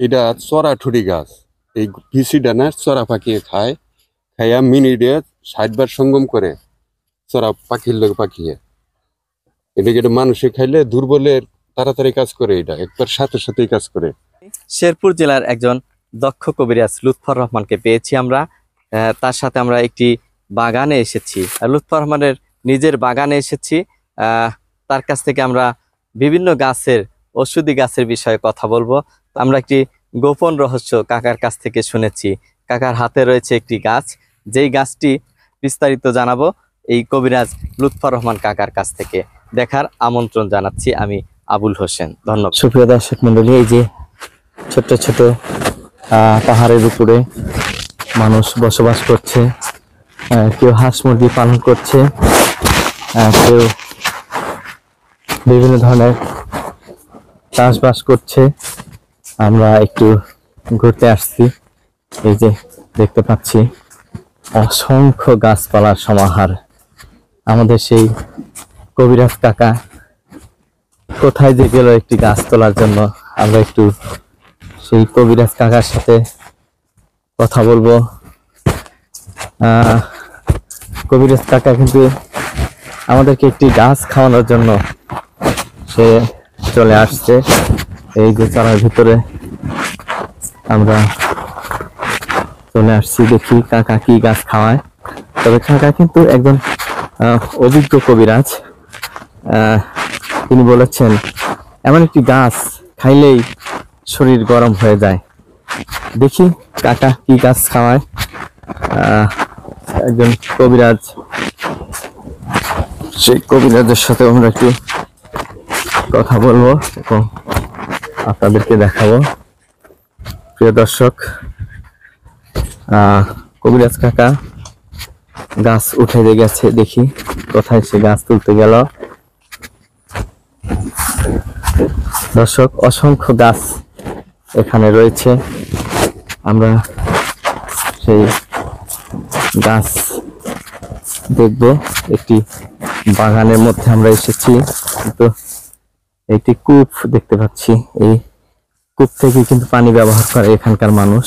এটা চড়াঠুরি গাছ। এই পিসি ডানা চড়া পাখিয়ে খায়, খাইয়া মিনিটে 60 বার সঙ্গম করে চড়া পাখির লোক পাখিয়ে। এটা মানুষে খাইলে দুর্বলের তাড়াতাড়ি কাজ করে, এটা একবার সাথে সাথেই কাজ করে। শেরপুর জেলার একজন দক্ষ কবিরাজ লুৎফর রহমানকে পেয়েছি আমরা। তার সাথে আমরা একটি বাগানে এসেছি, লুৎফর রহমানের নিজের বাগানে এসেছি। তার কাছ থেকে আমরা বিভিন্ন গাছের, ঔষধি গাছের বিষয়ে কথা বলবো। আমরা একটি গোপন রহস্য কাকার কাছ থেকে শুনেছি। কাকার হাতে রয়েছে একটি গাছ, যেই গাছটি বিস্তারিত জানাবো এই কবিরাজ লুৎফর রহমান কাকার কাছ থেকে। দেখার আমন্ত্রণ জানাচ্ছি আমি আবুল হোসেন। ধন্যবাদ। সুপ্রিয় দর্শক মন্ডলী, এই যে ছোট ছোট পাহাড়ের উপরে মানুষ বসবাস করছে। কেউ হাঁস মুরগি পালন করছে, কেউ বিভিন্ন ধরনের চাষবাস করছে। আমরা একটু ঘুরতে আসছি। এই যে দেখতে পাচ্ছি অসংখ্য গাছপালার সমাহার। আমাদের সেই কবিরাজ কাকা কোথায় যে গেল একটি গাছ তোলার জন্য। আমরা একটু সেই কবিরাজ কাকার সাথে কথা বলবো। কবিরাজ কাকা কিন্তু আমাদেরকে একটি গাছ খাওয়ানোর জন্য সে চলে আসছে। এই যে চারার ভিতরে আমরা চলে আসছি, দেখি কাকা কি গাছ খাওয়ায়। তবে কাকা কিন্তু একজন অভিজ্ঞ কবিরাজ। তিনি বলেছেন এমন একটি গাছ খাইলেই শরীর গরম হয়ে যায়। দেখি কাকা কি গাছ খাওয়ায়। একজন কবিরাজ, সেই কবিরাজের সাথে আমরা একটু কথা বলবো এবং আপনাদেরকে দেখাবো। প্রিয় দর্শক, কবিরাজ কাকা গাছ উঠে গেছে, দেখি কোথায় সে গাছ তুলতে গেল। দর্শক, অসংখ্য গাছ এখানে রয়েছে। আমরা সেই গাছ দেখব। একটি বাগানের মধ্যে আমরা এসেছি, কিন্তু একটি কূপ দেখতে পাচ্ছি। এই কূপ থেকে কিন্তু পানি ব্যবহার করে এখানকার মানুষ।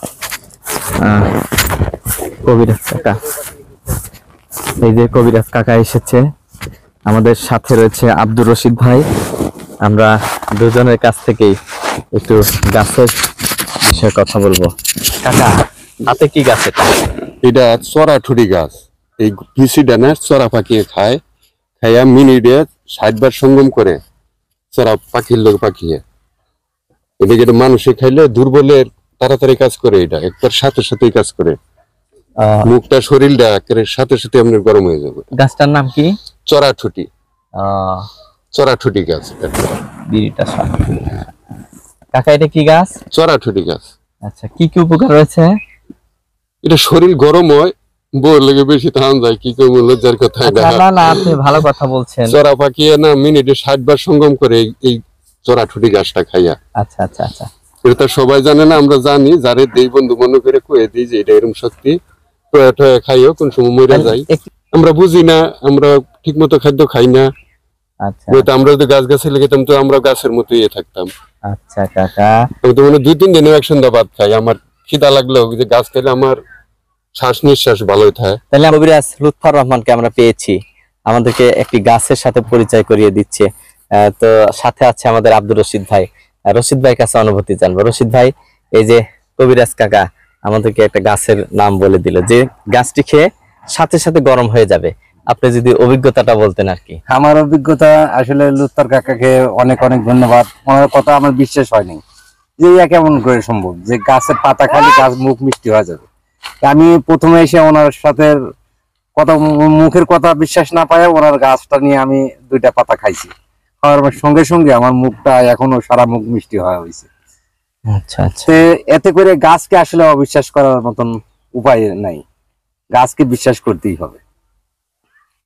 কবিরাজ কাকা, এই যে কবিরাজ কাকা এসেছে। আমাদের সাথে রয়েছে আব্দুর রশিদ ভাই। আমরা দুজনের কাছ থেকেই একটু গাছের বিষয়ে কথা বলবো। কাকা, হাতে কি গাছ এটা? এটা চড়াঠুরি গাছ। এই পিসি ডানা চড়া পাখিয়ে খায়, খাইয়া মিনিটে 60 বার সঙ্গম করে চড়া পাখির লোক পাখিয়ে। এটা মানুষে খাইলে দুর্বলের তাড়াতাড়ি কাজ করে, এটা একবার সাথে সাথেই কাজ করে। মুখটা শরীরটা সাথে সাথে আপনার গরম হয়ে যাবে। গাছটার নাম কি? চড়াঠুটি। চড়াঠুটি গাছ। কাকা, এটা কি গাছ? চড়াঠুটি গাছ। আচ্ছা, কি কি উপকার রয়েছে? এটা শরীর গরম হয়, বউর লেগে বেশি থাম যায়। কি কেউ লজ্জার কথা? না, আপনি ভালো কথা বলছেন। চড়া পাখিয়ে না মিনিটে 60 বার সঙ্গম করে এই চড়াঠুটি গাছটা খাইয়া। আচ্ছা আচ্ছা আচ্ছা, এটা সবাই জানে না, আমরা জানি। যারে দেই বন্ধু মনে করে কয়ে দিই যে এটা এরকম শক্তি। খাইও কোন সময় মরে যায়, আমরা বুঝি না, আমরা ঠিক মতো খাদ্য খাই না। আচ্ছা, আমরা যদি গাছ গাছে লেগেতাম তো আমরা গাছের মতো থাকতাম। আচ্ছা কাকা, তো মানে 2-3 দিনে এক সন্ধ্যা ভাত খাই। আমার খিদা লাগলেও যে গাছ খেলে আমার শ্বাস নিঃশ্বাস ভালোই থাকে। তাহলে কবিরাজ লুৎফর রহমানকে আমরা পেয়েছি, আমাদেরকে একটি গাছের সাথে পরিচয় করিয়ে দিচ্ছে। তো সাথে আছে আমাদের আব্দুর রশিদ ভাই। রশিদ ভাইয়ের কাছে অনুভূতি জানবো। রশিদ ভাই, এই যে কবিরাজ কাকা আমাদেরকে একটা গাছের নাম বলে দিল, যে গাছটি খেয়ে সাথে সাথে গরম হয়ে যাবে। আপনি যদি অভিজ্ঞতাটা বলতেন আর কি। আমার অভিজ্ঞতা আসলে লুৎফর কাকাকে অনেক অনেক ধন্যবাদ। ওনার কথা আমার বিশ্বাস হয়নি যে কেমন করে সম্ভব যে গাছের পাতা খালি গাছ মুখ মিষ্টি হয়ে যাবে। আমি প্রথমে এসে ওনার সাথে কথা, মুখের কথা বিশ্বাস না পাই, ওনার গাছটা নিয়ে আমি 2টা পাতা খাইছি। খাওয়ার সঙ্গে সঙ্গে আমার মুখটা এখনো সারা মুখ মিষ্টি হয়ে হয়েছে। আচ্ছা আচ্ছা, এতে করে গাছকে আসলে অবিশ্বাস করার মতন উপায় নাই, গাছকে বিশ্বাস করতেই হবে।